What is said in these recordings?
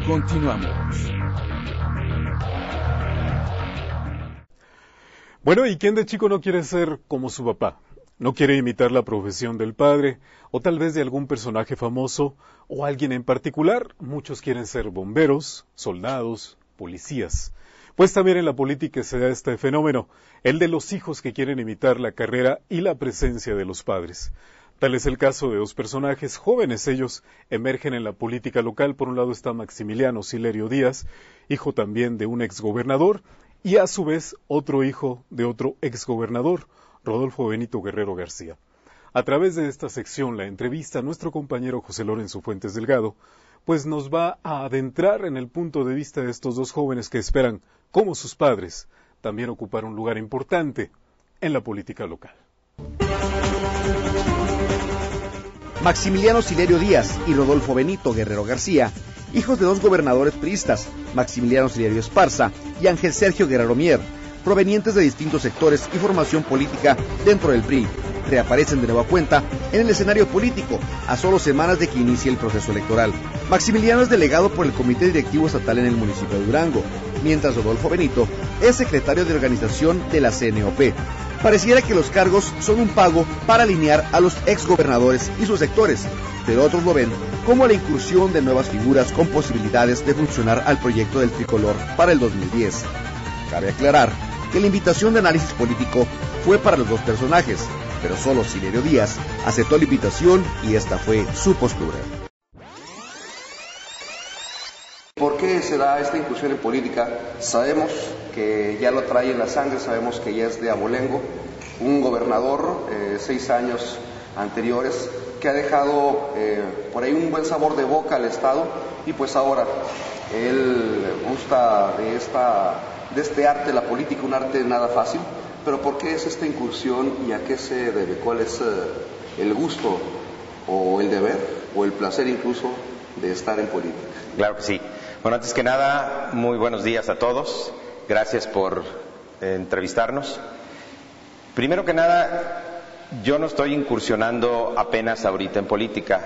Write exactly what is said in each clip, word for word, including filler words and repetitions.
Continuamos. Bueno, ¿y quién de chico no quiere ser como su papá? ¿No quiere imitar la profesión del padre, o tal vez de algún personaje famoso, o alguien en particular? Muchos quieren ser bomberos, soldados, policías. Pues también en la política se da este fenómeno, el de los hijos que quieren imitar la carrera y la presencia de los padres. Tal es el caso de dos personajes jóvenes. Ellos emergen en la política local. Por un lado está Maximiliano Silerio Díaz, hijo también de un exgobernador, y a su vez otro hijo de otro exgobernador, Rodolfo Benito Guerrero García. A través de esta sección, la entrevista, nuestro compañero José Lorenzo Fuentes Delgado, pues nos va a adentrar en el punto de vista de estos dos jóvenes que esperan, como sus padres, también ocupar un lugar importante en la política local. Maximiliano Silerio Díaz y Rodolfo Benito Guerrero García, hijos de dos gobernadores priistas, Maximiliano Silerio Esparza y Ángel Sergio Guerrero Mier, provenientes de distintos sectores y formación política dentro del P R I, reaparecen de nueva cuenta en el escenario político a solo semanas de que inicie el proceso electoral. Maximiliano es delegado por el Comité Directivo Estatal en el municipio de Durango, mientras Rodolfo Benito es secretario de organización de la C N O P. Pareciera que los cargos son un pago para alinear a los exgobernadores y sus sectores, pero otros lo ven como la incursión de nuevas figuras con posibilidades de funcionar al proyecto del tricolor para el dos mil diez. Cabe aclarar que la invitación de análisis político fue para los dos personajes, pero solo Silerio Díaz aceptó la invitación y esta fue su postura. ¿Por qué se da esta incursión en política? Sabemos que ya lo trae en la sangre, sabemos que ya es de abolengo, un gobernador, eh, seis años anteriores, que ha dejado eh, por ahí un buen sabor de boca al Estado, y pues ahora él gusta de, esta, de este arte, la política, un arte nada fácil. Pero ¿por qué es esta incursión y a qué se debe? ¿Cuál es uh, el gusto o el deber o el placer incluso de estar en política? Claro que sí. Bueno, antes que nada, muy buenos días a todos. Gracias por eh, entrevistarnos. Primero que nada, yo no estoy incursionando apenas ahorita en política.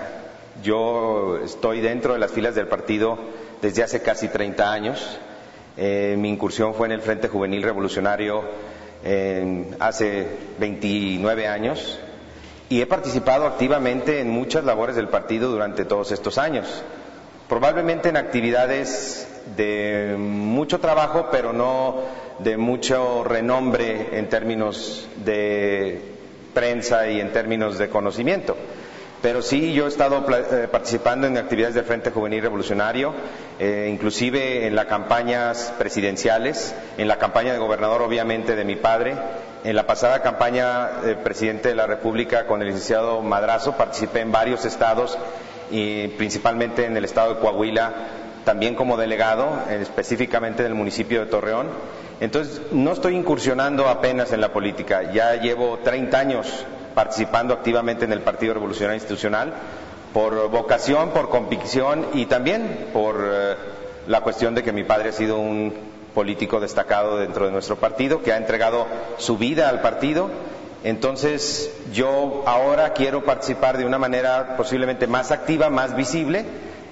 Yo estoy dentro de las filas del partido desde hace casi treinta años. Eh, mi incursión fue en el Frente Juvenil Revolucionario eh, hace veintinueve años y he participado activamente en muchas labores del partido durante todos estos años. Probablemente en actividades de mucho trabajo, pero no de mucho renombre en términos de prensa y en términos de conocimiento. Pero sí, yo he estado eh, participando en actividades del Frente Juvenil Revolucionario, eh, inclusive en las campañas presidenciales, en la campaña de gobernador, obviamente, de mi padre. En la pasada campaña de presidente de la República con el licenciado Madrazo, participé en varios estados, y principalmente en el estado de Coahuila, también como delegado, específicamente en el municipio de Torreón. Entonces, no estoy incursionando apenas en la política, ya llevo treinta años participando activamente en el Partido Revolucionario Institucional, por vocación, por convicción y también por eh, la cuestión de que mi padre ha sido un político destacado dentro de nuestro partido, que ha entregado su vida al partido. Entonces, yo ahora quiero participar de una manera posiblemente más activa, más visible,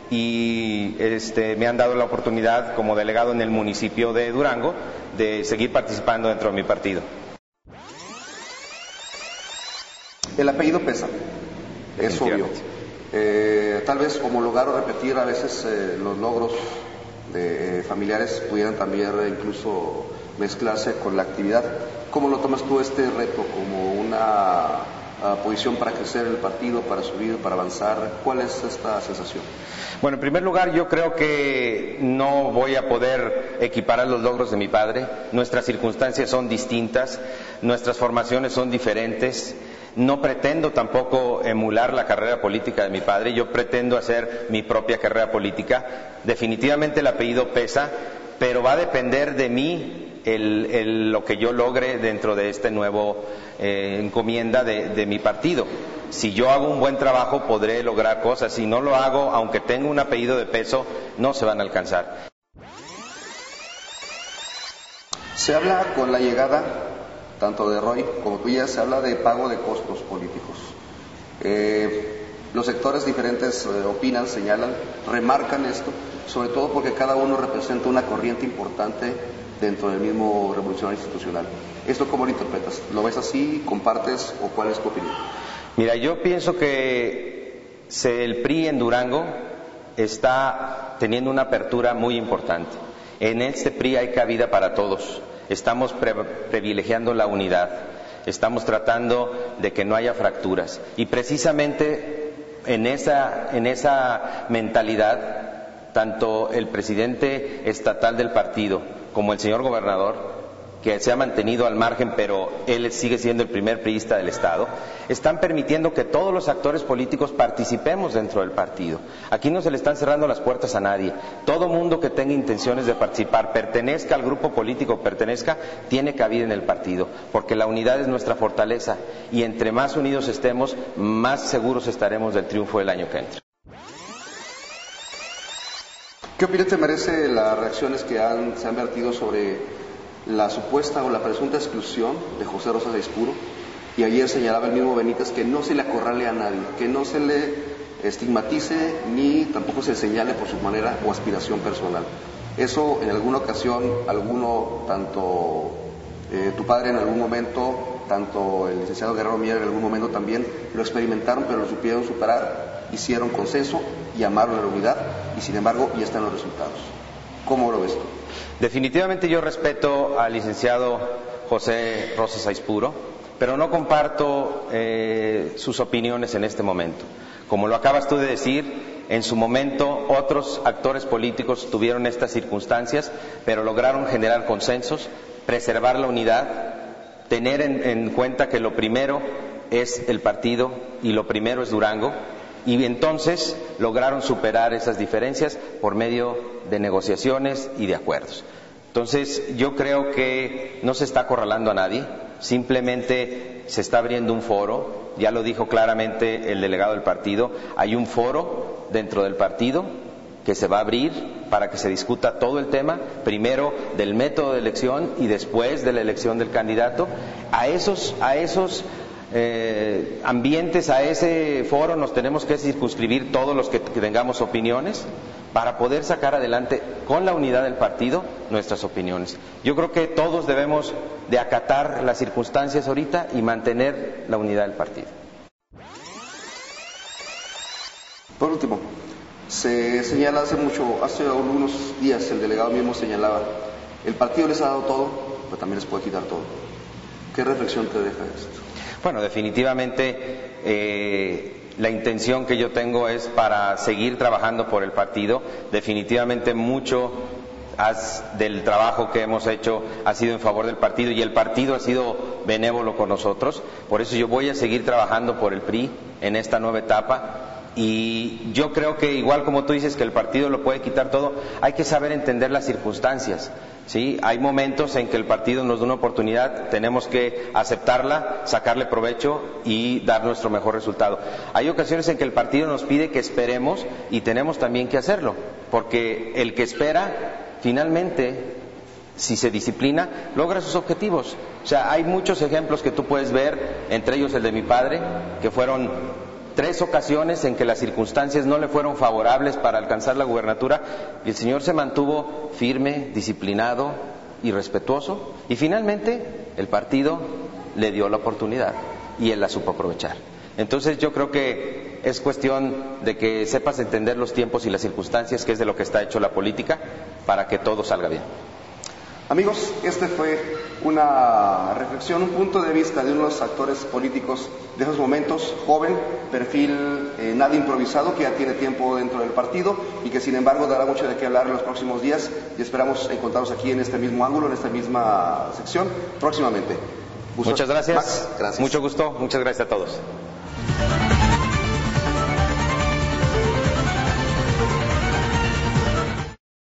y este, me han dado la oportunidad como delegado en el municipio de Durango de seguir participando dentro de mi partido. El apellido pesa, es obvio. Eh, tal vez homologar o repetir a veces eh, los logros de eh, familiares pudieran también eh, incluso mezclarse con la actividad. ¿Cómo lo tomas tú este reto? ¿Como una uh, posición para crecer el partido, para subir, para avanzar? ¿Cuál es esta sensación? Bueno, en primer lugar, yo creo que no voy a poder equiparar los logros de mi padre. Nuestras circunstancias son distintas, nuestras formaciones son diferentes. No pretendo tampoco emular la carrera política de mi padre, yo pretendo hacer mi propia carrera política. Definitivamente el apellido pesa, pero va a depender de mí el, el, lo que yo logre dentro de este nuevo eh, encomienda de, de mi partido. Si yo hago un buen trabajo podré lograr cosas, si no lo hago, aunque tenga un apellido de peso, no se van a alcanzar. Se habla con la llegada tanto de Roy como tuya, se habla de pago de costos políticos. Eh, Los sectores diferentes eh, opinan, señalan, remarcan esto, sobre todo porque cada uno representa una corriente importante dentro del mismo revolucionario institucional. ¿Esto cómo lo interpretas? ¿Lo ves así? ¿Compartes? ¿O cuál es tu opinión? Mira, yo pienso que el P R I en Durango está teniendo una apertura muy importante. En este P R I hay cabida para todos. Estamos pre privilegiando la unidad. Estamos tratando de que no haya fracturas. Y precisamente en esa, en esa mentalidad, tanto el presidente estatal del partido como el señor gobernador, que se ha mantenido al margen, pero él sigue siendo el primer priista del Estado, están permitiendo que todos los actores políticos participemos dentro del partido. Aquí no se le están cerrando las puertas a nadie. Todo mundo que tenga intenciones de participar, pertenezca al grupo político, pertenezca, tiene cabida en el partido, porque la unidad es nuestra fortaleza, y entre más unidos estemos, más seguros estaremos del triunfo del año que entra. ¿Qué opinión te merece las reacciones que han, se han vertido sobre la supuesta o la presunta exclusión de José Rosas Aispuro? Y ayer señalaba el mismo Benítez que no se le acorrale a nadie, que no se le estigmatice ni tampoco se señale por su manera o aspiración personal. Eso en alguna ocasión, alguno, tanto eh, tu padre en algún momento, tanto el licenciado Guerrero Mier en algún momento también lo experimentaron, pero lo supieron superar, hicieron consenso y amaron la unidad, y sin embargo ya están los resultados. ¿Cómo lo ves tú? Definitivamente yo respeto al licenciado José Rosas Aispuro, pero no comparto eh, sus opiniones en este momento. Como lo acabas tú de decir, en su momento otros actores políticos tuvieron estas circunstancias, pero lograron generar consensos, preservar la unidad, tener en, en cuenta que lo primero es el partido y lo primero es Durango, y entonces lograron superar esas diferencias por medio de negociaciones y de acuerdos. Entonces yo creo que no se está acorralando a nadie, simplemente se está abriendo un foro, ya lo dijo claramente el delegado del partido, hay un foro dentro del partido que se va a abrir para que se discuta todo el tema, primero del método de elección y después de la elección del candidato. A esos, a esos Eh, ambientes, a ese foro nos tenemos que circunscribir todos los que, que tengamos opiniones para poder sacar adelante con la unidad del partido nuestras opiniones. Yo creo que todos debemos de acatar las circunstancias ahorita y mantener la unidad del partido. Por último, se señala hace mucho, hace algunos días el delegado mismo señalaba, el partido les ha dado todo, pero también les puede quitar todo. ¿Qué reflexión te deja esto? Bueno, definitivamente eh, la intención que yo tengo es para seguir trabajando por el partido. Definitivamente mucho has, del trabajo que hemos hecho ha sido en favor del partido y el partido ha sido benévolo con nosotros. Por eso yo voy a seguir trabajando por el P R I en esta nueva etapa. Y yo creo que igual como tú dices que el partido lo puede quitar todo, hay que saber entender las circunstancias, ¿sí? Hay momentos en que el partido nos da una oportunidad, tenemos que aceptarla, sacarle provecho y dar nuestro mejor resultado. Hay ocasiones en que el partido nos pide que esperemos y tenemos también que hacerlo, porque el que espera, finalmente, si se disciplina, logra sus objetivos. O sea, hay muchos ejemplos que tú puedes ver, entre ellos el de mi padre, que fueron tres ocasiones en que las circunstancias no le fueron favorables para alcanzar la gubernatura y el señor se mantuvo firme, disciplinado y respetuoso y finalmente el partido le dio la oportunidad y él la supo aprovechar. Entonces yo creo que es cuestión de que sepas entender los tiempos y las circunstancias, que es de lo que está hecho la política, para que todo salga bien. Amigos, este fue una reflexión, un punto de vista de unos actores políticos de esos momentos, joven, perfil eh, nada improvisado, que ya tiene tiempo dentro del partido y que sin embargo dará mucho de qué hablar en los próximos días y esperamos encontrarnos aquí en este mismo ángulo, en esta misma sección, próximamente. Muchas gracias. Max, gracias. Mucho gusto, muchas gracias a todos.